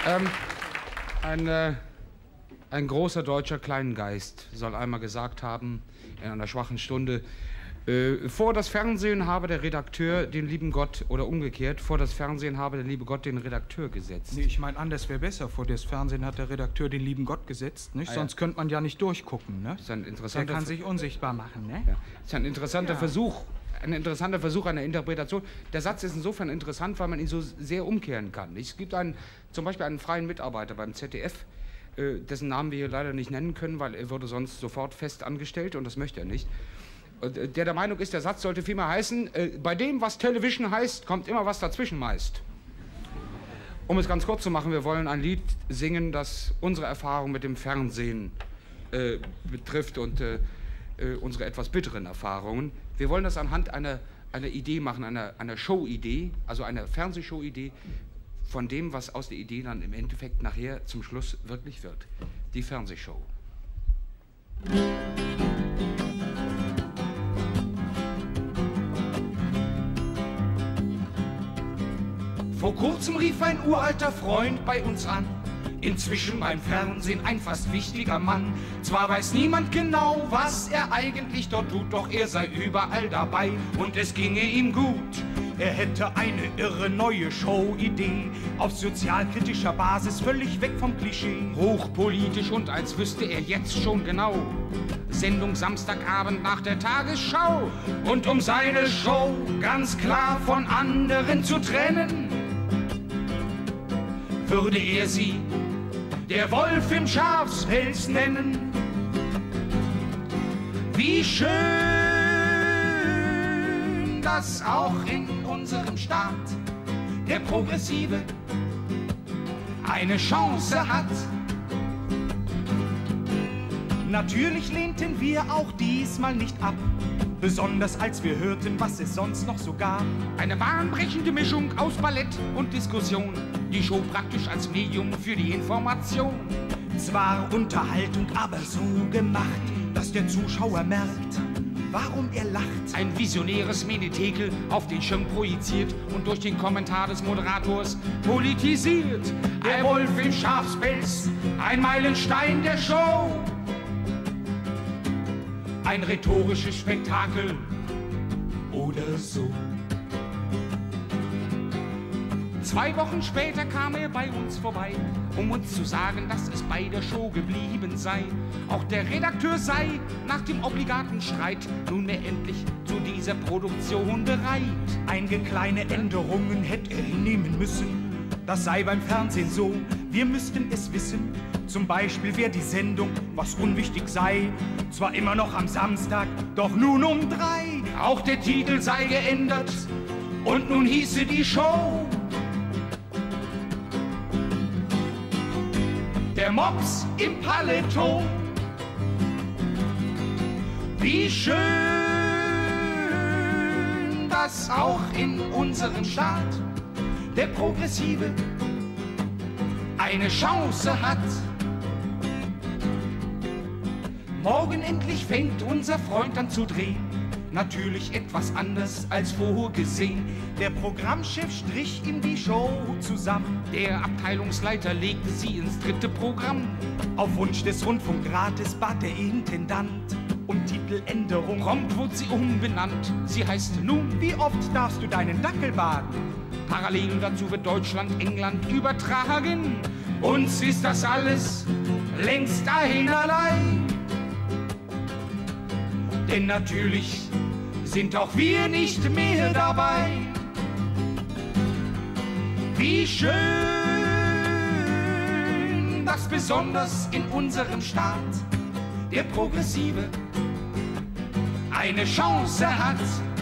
Ein großer deutscher Kleingeist soll einmal gesagt haben, in einer schwachen Stunde, vor das Fernsehen habe der Redakteur den lieben Gott, oder umgekehrt, vor das Fernsehen habe der liebe Gott den Redakteur gesetzt. Nee, ich meine, anders wäre besser. Vor das Fernsehen hat der Redakteur den lieben Gott gesetzt, nicht? Sonst könnte man ja nicht durchgucken, ne? Ist ein interessanter der kann sich unsichtbar machen, ne? Ja. Ist ein interessanter Versuch. Ein interessanter Versuch einer Interpretation. Der Satz ist insofern interessant, weil man ihn so sehr umkehren kann. Es gibt zum Beispiel einen freien Mitarbeiter beim ZDF, dessen Namen wir hier leider nicht nennen können, weil er würde sonst sofort fest angestellt und das möchte er nicht. Der Meinung ist, der Satz sollte vielmehr heißen, bei dem, was Television heißt, kommt immer was dazwischen meist. Um es ganz kurz zu machen, wir wollen ein Lied singen, das unsere Erfahrung mit dem Fernsehen betrifft und unsere etwas bitteren Erfahrungen. Wir wollen das anhand einer Idee machen, einer Show-Idee, also einer Fernsehshow-Idee, von dem, was aus der Idee dann im Endeffekt nachher zum Schluss wirklich wird. Die Fernsehshow. Vor kurzem rief ein uralter Freund bei uns an, inzwischen beim Fernsehen ein fast wichtiger Mann. Zwar weiß niemand genau, was er eigentlich dort tut, doch er sei überall dabei und es ginge ihm gut. Er hätte eine irre neue Show-Idee, auf sozialkritischer Basis, völlig weg vom Klischee. Hochpolitisch und als wüsste er jetzt schon genau. Sendung Samstagabend nach der Tagesschau. Und um seine Show ganz klar von anderen zu trennen, würde er sie der Wolf im Schafspelz nennen. Wie schön, dass auch in unserem Staat der Progressive eine Chance hat. Natürlich lehnten wir auch diesmal nicht ab, besonders als wir hörten, was es sonst noch so gab. Eine bahnbrechende Mischung aus Ballett und Diskussion, die Show praktisch als Medium für die Information. Zwar Unterhaltung, aber so gemacht, dass der Zuschauer merkt, warum er lacht. Ein visionäres Menetekel auf den Schirm projiziert und durch den Kommentar des Moderators politisiert. Der Wolf im Schafspelz, ein Meilenstein der Show. Ein rhetorisches Spektakel oder so. 2 Wochen später kam er bei uns vorbei, um uns zu sagen, dass es bei der Show geblieben sei. Auch der Redakteur sei nach dem obligaten Streit nunmehr endlich zu dieser Produktion bereit. Einige kleine Änderungen hätte er hinnehmen müssen. Das sei beim Fernsehen so, wir müssten es wissen. Zum Beispiel wäre die Sendung, was unwichtig sei, zwar immer noch am Samstag, doch nun um 3. Auch der Titel sei geändert und nun hieße die Show Der Mops im Paletto. Wie schön, dass auch in unserem Staat der Progressive eine Chance hat. Morgen endlich fängt unser Freund an zu drehen. Natürlich etwas anders als vorgesehen. Der Programmchef strich ihm die Show zusammen. Der Abteilungsleiter legte sie ins 3. Programm. Auf Wunsch des Rundfunkrates bat der Intendant um Titeländerung. Prompt wurde sie umbenannt. Sie heißt nun: Wie oft darfst du deinen Dackel baden? Parallel dazu wird Deutschland England übertragen. Uns ist das alles längst einerlei. Denn natürlich sind auch wir nicht mehr dabei. Wie schön, dass besonders in unserem Staat der Progressive eine Chance hat.